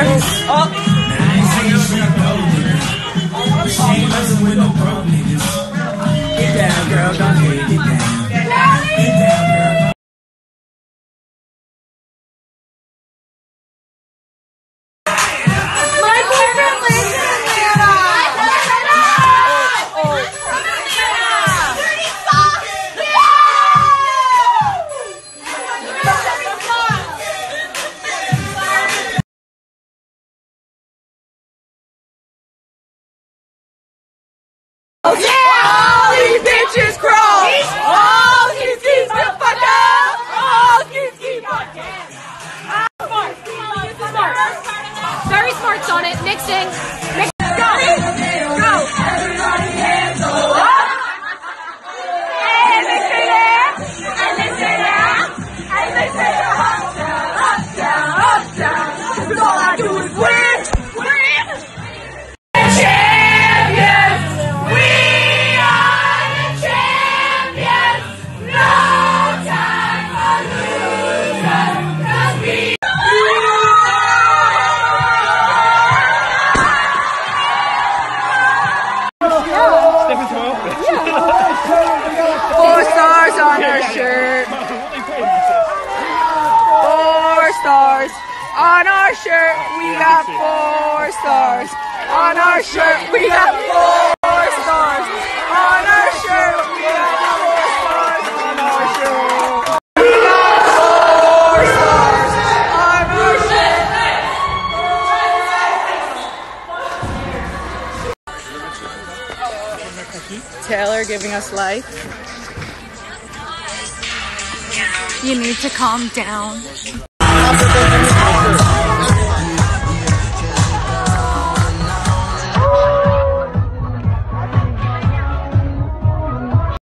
Oh. Get down, girl. Don't hate it. Get down. Get down, girl. My boyfriend lives in Atlanta. Oh, yeah! All these bitches crawl! All these keep the fuck up! All these keep the Smart. Very smart's on it. Mixing. Go. Go. Everybody hands up! And they say that! And they say that! And they say that! Up, down, up, down, up, down! 'Cause all I do is win! Win! Champions! We are the champions! No time for losers! 'Cause we Four stars on our shirt. 4 stars on our shirt. We got 4 stars on our shirt. We got 4 stars on our shirt. We got 4 stars on our shirt. We got 4 stars on our shirt. Taylor giving us life. You need to calm down.